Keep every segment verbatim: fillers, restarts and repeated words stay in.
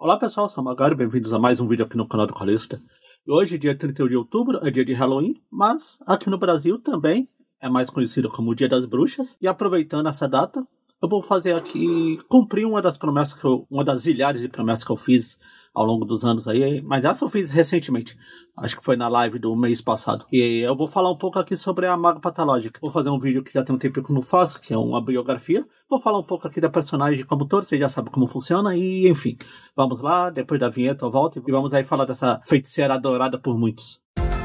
Olá pessoal, sou o Magari, bem-vindos a mais um vídeo aqui no canal do Calista. E hoje, dia trinta e um de outubro, é dia de Halloween, mas aqui no Brasil também é mais conhecido como o Dia das Bruxas. E aproveitando essa data, eu vou fazer aqui, cumprir uma das promessas que eu, uma das zilhares de promessas que eu fiz ao longo dos anos aí, mas essa eu fiz recentemente, acho que foi na live do mês passado. E eu vou falar um pouco aqui sobre a Maga Patológica. Vou fazer um vídeo que já tem um tempo que eu não faço, que é uma biografia. Vou falar um pouco aqui da personagem como todo, você já sabe como funciona, e enfim. Vamos lá, depois da vinheta eu volto e vamos aí falar dessa feiticeira adorada por muitos.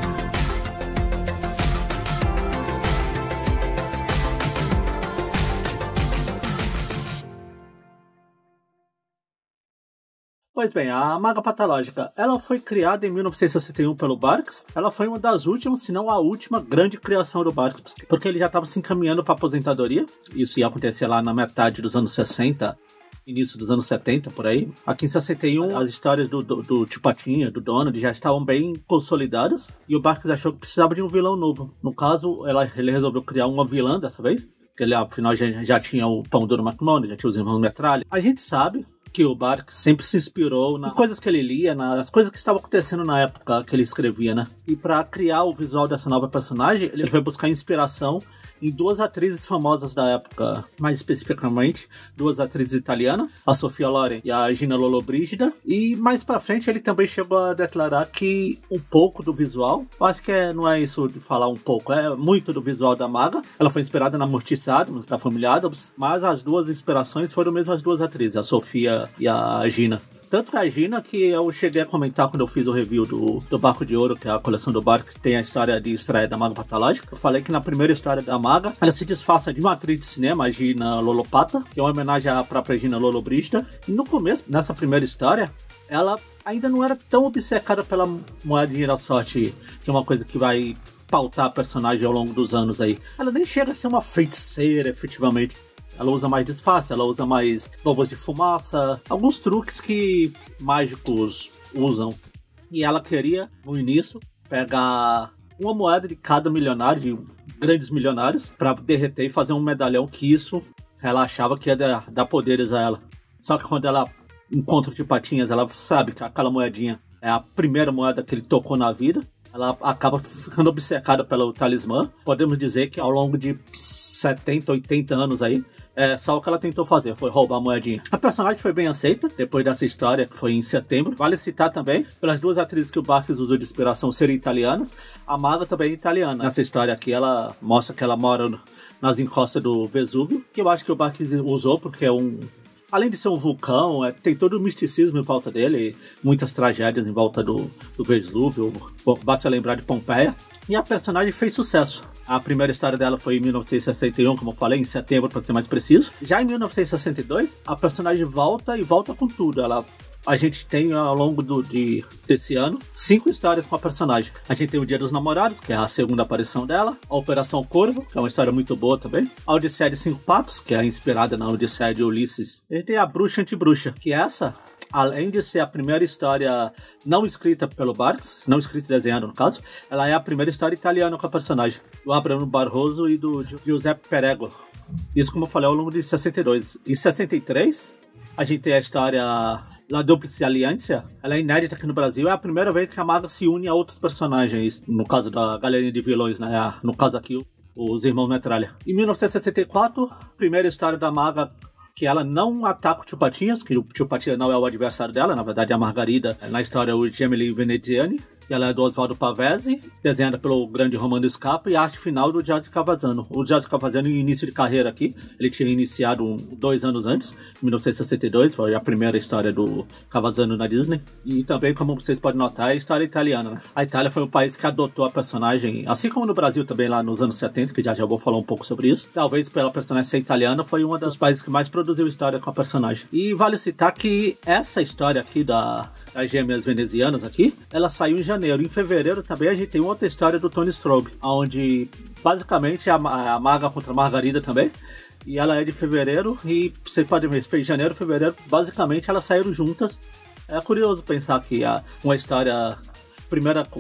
Pois bem, a Maga Patológica, ela foi criada em mil novecentos e sessenta e um pelo Barks. Ela foi uma das últimas, se não a última, grande criação do Barks, porque ele já estava se encaminhando para aposentadoria. Isso ia acontecer lá na metade dos anos sessenta, início dos anos setenta, por aí. Aqui em sessenta e um, as histórias do, do, do Tio Patinha, do Donald, já estavam bem consolidadas, e o Barks achou que precisava de um vilão novo. No caso, ela, ele resolveu criar uma vilã dessa vez, porque ele, afinal, já, já tinha o Pão Duro McMahon, já tinha os irmãos Metralha. A gente sabe que o Barks sempre se inspirou nas coisas que ele lia, nas coisas que estavam acontecendo na época que ele escrevia, né? E para criar o visual dessa nova personagem, ele foi buscar inspiração em duas atrizes famosas da época, mais especificamente duas atrizes italianas, a Sofia Loren e a Gina Lollobrigida. E mais pra frente ele também chegou a declarar que um pouco do visual, acho que é, não é isso de falar um pouco, é muito do visual da Maga. Ela foi inspirada na Morticia Addams, da família Addams, mas as duas inspirações foram mesmo as duas atrizes, a Sofia e a Gina. Tanto que a Gina, que eu cheguei a comentar quando eu fiz o review do, do Barco de Ouro, que é a coleção do Barco, que tem a história de estreia da Maga Patológica. Eu falei que na primeira história da Maga, ela se disfarça de uma atriz de cinema, a Gina Lolopata, que é uma homenagem à própria Gina Lollobrigida. E no começo, nessa primeira história, ela ainda não era tão obcecada pela moedinha da sorte, que é uma coisa que vai pautar a personagem ao longo dos anos aí. Ela nem chega a ser uma feiticeira, efetivamente. Ela usa mais disfarce, ela usa mais bombas de fumaça, alguns truques que mágicos usam. E ela queria, no início, pegar uma moeda de cada milionário, de grandes milionários, para derreter e fazer um medalhão, que isso ela achava que ia dar, dar poderes a ela. Só que quando ela encontra o Tio Patinhas, ela sabe que aquela moedinha é a primeira moeda que ele tocou na vida. Ela acaba ficando obcecada pelo talismã. Podemos dizer que ao longo de setenta, oitenta anos aí, é só o que ela tentou fazer, foi roubar a moedinha. A personagem foi bem aceita, depois dessa história, que foi em setembro. Vale citar também, pelas duas atrizes que o Barks usou de inspiração serem italianas, a Maga também é italiana. Nessa história aqui, ela mostra que ela mora nas encostas do Vesúvio, que eu acho que o Barks usou porque é um... Além de ser um vulcão, é, tem todo o misticismo em volta dele, muitas tragédias em volta do, do Vesúvio, basta lembrar de Pompeia. E a personagem fez sucesso. A primeira história dela foi em mil novecentos e sessenta e um, como eu falei, em setembro, para ser mais preciso. Já em mil novecentos e sessenta e dois, a personagem volta e volta com tudo. Ela, a gente tem, ao longo do, de, desse ano, cinco histórias com a personagem. A gente tem o Dia dos Namorados, que é a segunda aparição dela. A Operação Corvo, que é uma história muito boa também. A Odisseia de Cinco Papos, que é inspirada na Odisseia de Ulisses. A gente tem a Bruxa Antibruxa, que essa... Além de ser a primeira história não escrita pelo Barks, não escrita e desenhada no caso, ela é a primeira história italiana com a personagem, do Abramo Barroso e do Giuseppe Perego. Isso, como eu falei, ao longo de sessenta e dois. Em sessenta e três, a gente tem a história La Duplice Alianza. Ela é inédita aqui no Brasil, é a primeira vez que a Maga se une a outros personagens, no caso da galerinha de vilões, né? No caso aqui, os irmãos Metralha. Em mil novecentos e sessenta e quatro, primeira história da Maga, que ela não ataca o Tio Patinhas, que o Tio Patinhas não é o adversário dela, na verdade é a Margarida, na história o Gemili Veneziani, e ela é do Osvaldo Pavese, desenhada pelo grande Romano Scapa, e a arte final do Giorgio Cavazzano. O Giorgio Cavazzano, em início de carreira aqui, ele tinha iniciado um, dois anos antes, em mil novecentos e sessenta e dois, foi a primeira história do Cavazzano na Disney, e também, como vocês podem notar, é a história italiana, né? A Itália foi o país que adotou a personagem, assim como no Brasil também, lá nos anos setenta, que já já vou falar um pouco sobre isso. Talvez pela personagem ser italiana, foi um dos países que mais produziu história com a personagem. E vale citar que essa história aqui da... as Gêmeas Venezianas aqui, ela saiu em janeiro. Em fevereiro também a gente tem outra história do Tony Strobe, onde basicamente a, a Maga contra a Margarida também, e ela é de fevereiro, e você pode ver, fez janeiro, fevereiro, basicamente elas saíram juntas. É curioso pensar que a, uma história, primeira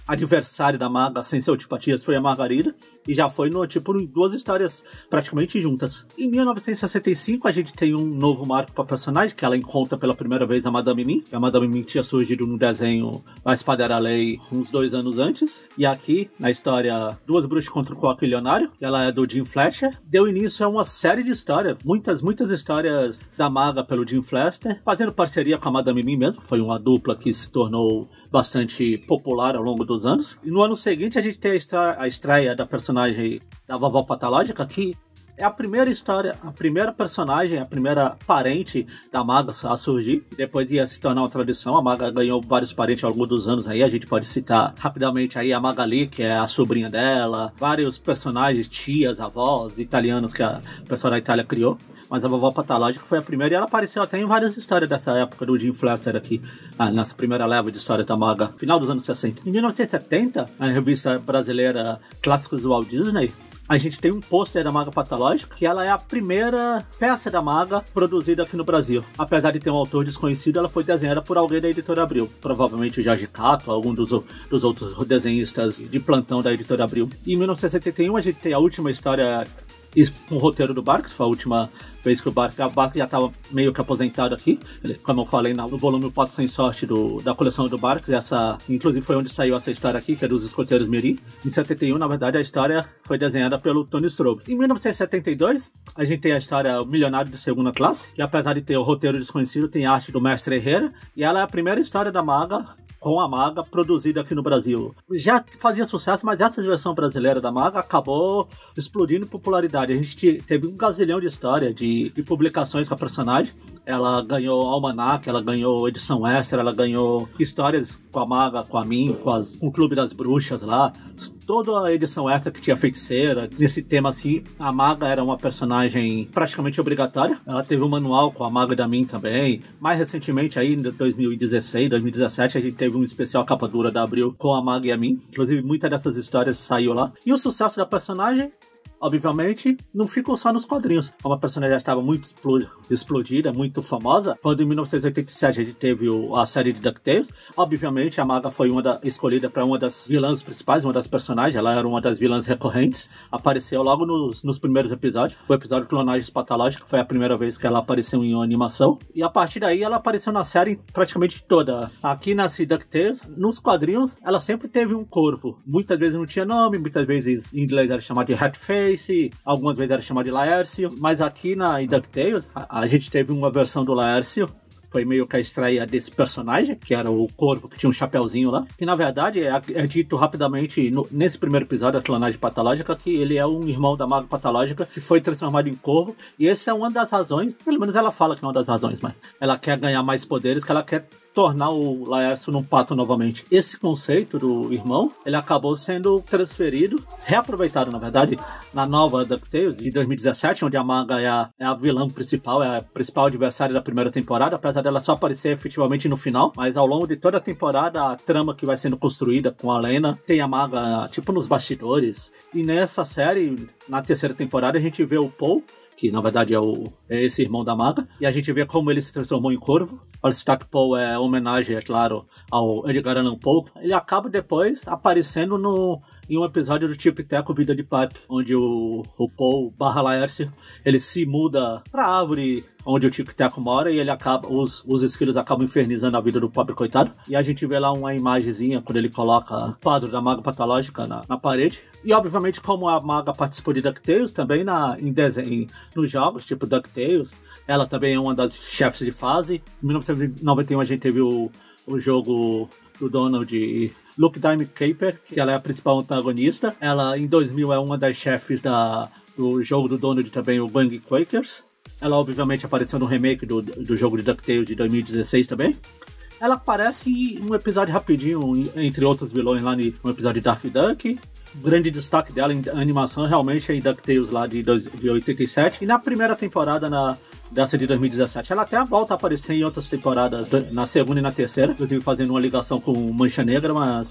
adversária da Maga sem ser antipatias foi a Margarida, e já foi no tipo em duas histórias praticamente juntas. Em mil novecentos e sessenta e cinco a gente tem um novo marco para personagem, que ela encontra pela primeira vez a Madame Mim. A Madame Mim tinha surgido no desenho A Espada Era a Lei uns dois anos antes, e aqui na história Duas Bruxas contra o Coquilionário, que ela é do Jim Fletcher, deu início a uma série de histórias, muitas, muitas histórias da Maga pelo Jim Fletcher, fazendo parceria com a Madame Mim mesmo. Foi uma dupla que se tornou bastante popular ao longo dos anos. E no ano seguinte a gente tem a, história, a estreia da personagem da Vovó Patológica, que é a primeira história, a primeira personagem, a primeira parente da Maga a surgir. Depois ia se tornar uma tradição. A Maga ganhou vários parentes ao longo dos anos aí. A gente pode citar rapidamente aí a Magali, que é a sobrinha dela. Vários personagens, tias, avós, italianos que a pessoa da Itália criou. Mas a Vovó Patológica foi a primeira, e ela apareceu até em várias histórias dessa época do Jim Fletcher aqui, ah, nessa primeira leva de história da Maga, final dos anos sessenta. Em mil novecentos e setenta, a revista brasileira Clássicos do Walt Disney, a gente tem um pôster da Maga Patológica, que ela é a primeira peça da Maga produzida aqui no Brasil. Apesar de ter um autor desconhecido, ela foi desenhada por alguém da Editora Abril. Provavelmente o Jorge Cato, algum dos, dos outros desenhistas de plantão da Editora Abril. E em mil novecentos e setenta e um, a gente tem a última história com o roteiro do Barks, foi a última vez que o Barks, o Barks já estava meio que aposentado aqui, como eu falei no volume O Pato Sem Sorte do, da coleção do Barks. Essa, inclusive foi onde saiu essa história aqui, que é dos Escoteiros Mirim. Em setenta e um, na verdade, a história foi desenhada pelo Tony Strobe. Em mil novecentos e setenta e dois, a gente tem a história O Milionário de Segunda Classe, que apesar de ter o roteiro desconhecido, tem arte do Mestre Herrera, e ela é a primeira história da Maga com a Maga produzida aqui no Brasil. Já fazia sucesso, mas essa versão brasileira da Maga acabou explodindo em popularidade. A gente teve um gazilhão de história, de, de publicações com a personagem. Ela ganhou almanac, ela ganhou edição extra, ela ganhou histórias com a Maga, com a Mim, com, as, com o Clube das Bruxas lá. Toda a edição extra que tinha feiticeira. Nesse tema assim, a Maga era uma personagem praticamente obrigatória. Ela teve um manual com a Maga da Mim também. Mais recentemente, aí em dois mil e dezesseis, dois mil e dezessete, a gente teve um especial capa dura da Abril com a Maga e a Mim. Inclusive, muitas dessas histórias saiu lá. E o sucesso da personagem, obviamente, não ficou só nos quadrinhos. Uma personagem já estava muito explodida, muito famosa. Quando em mil novecentos e oitenta e sete a gente teve o, a série de DuckTales, obviamente a Maga foi uma da, escolhida para uma das vilãs principais, uma das personagens. Ela era uma das vilãs recorrentes. Apareceu logo nos, nos primeiros episódios. O episódio Clonagens Patológicas foi a primeira vez que ela apareceu em uma animação. E a partir daí ela apareceu na série praticamente toda. Aqui na DuckTales, nos quadrinhos, ela sempre teve um corvo. Muitas vezes não tinha nome, muitas vezes em inglês era chamado de Hatface, algumas vezes era chamado de Laércio, mas aqui na DuckTales a, a gente teve uma versão do Laércio, foi meio que a estreia desse personagem, que era o corvo que tinha um chapeuzinho lá, que na verdade é, é dito rapidamente no, nesse primeiro episódio da Clonagem Patológica, que ele é um irmão da Maga Patológica que foi transformado em corvo, e essa é uma das razões, pelo menos ela fala que é uma das razões, mas ela quer ganhar mais poderes, que ela quer tornar o Laércio num pato novamente. Esse conceito do irmão, ele acabou sendo transferido, reaproveitado, na verdade, na nova DuckTales de dois mil e dezessete, onde a Maga é a, é a vilã principal, é a principal adversária da primeira temporada, apesar dela só aparecer efetivamente no final, mas ao longo de toda a temporada, a trama que vai sendo construída com a Lena, tem a Maga, tipo, nos bastidores. E nessa série, na terceira temporada, a gente vê o Paul, que na verdade é, o, é esse irmão da Maga, e a gente vê como ele se transformou em corvo. O Stack Paul é homenagem, é claro, ao Edgar Allan Poe. Ele acaba depois aparecendo no, em um episódio do Tic Teco Vida de Parque, onde o, o Paul barra Laércio, ele se muda pra árvore onde o Tic Teco mora, e ele acaba, os, os esquilos acabam infernizando a vida do pobre coitado. E a gente vê lá uma imagenzinha quando ele coloca o quadro da Maga Patológica na, na parede. E obviamente, como a Maga participou de DuckTales, também na, em desenho, nos jogos, tipo DuckTales, ela também é uma das chefes de fase. Em mil novecentos e noventa e um a gente teve o, o jogo do Donald Luke Dime Caper, que ela é a principal antagonista. Ela, em dois mil, é uma das chefes da, do jogo do Donald também, o Bang Quakers. Ela, obviamente, apareceu no remake do, do jogo de DuckTales de dois mil e dezesseis também. Ela aparece em um episódio rapidinho, entre outros vilões, lá no episódio de Daffy Duck. O grande destaque dela em animação realmente é em DuckTales lá de, de oitenta e sete. E na primeira temporada, na... dessa de dois mil e dezessete. Ela até volta a aparecer em outras temporadas, na segunda e na terceira, inclusive fazendo uma ligação com Mancha Negra, mas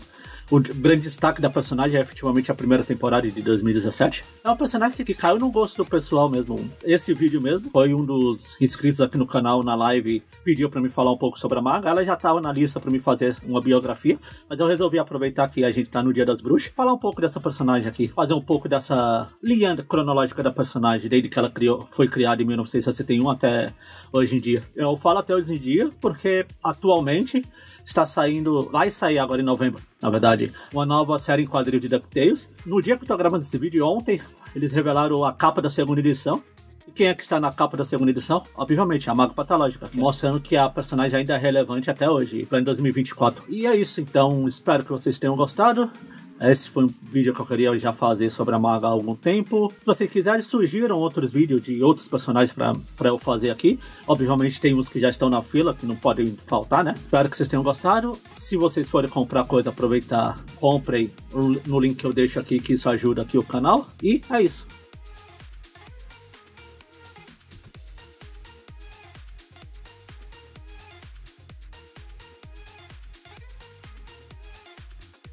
o grande destaque da personagem é efetivamente a primeira temporada de dois mil e dezessete. É um personagem que, que caiu no gosto do pessoal mesmo. Esse vídeo mesmo foi um dos inscritos aqui no canal, na live, pediu pra mim falar um pouco sobre a Maga. Ela já tava na lista pra mim fazer uma biografia, mas eu resolvi aproveitar que a gente tá no Dia das Bruxas, falar um pouco dessa personagem aqui, fazer um pouco dessa linha cronológica da personagem, desde que ela criou, foi criada em mil novecentos e sessenta e um até hoje em dia. Eu falo até hoje em dia porque atualmente está saindo, vai sair agora em novembro, na verdade, uma nova série em quadrinho de DuckTales. No dia que eu tô gravando esse vídeo, ontem, eles revelaram a capa da segunda edição. E quem é que está na capa da segunda edição? Obviamente, a Maga Patológica, mostrando que a personagem ainda é relevante até hoje, para em dois mil e vinte e quatro. E é isso, então, espero que vocês tenham gostado. Esse foi um vídeo que eu queria já fazer sobre a Maga há algum tempo. Se vocês quiserem, surgiram outros vídeos de outros personagens para eu fazer aqui. Obviamente tem uns que já estão na fila, que não podem faltar, né? Espero que vocês tenham gostado. Se vocês forem comprar coisa, aproveitar, comprem no link que eu deixo aqui, que isso ajuda aqui o canal. E é isso.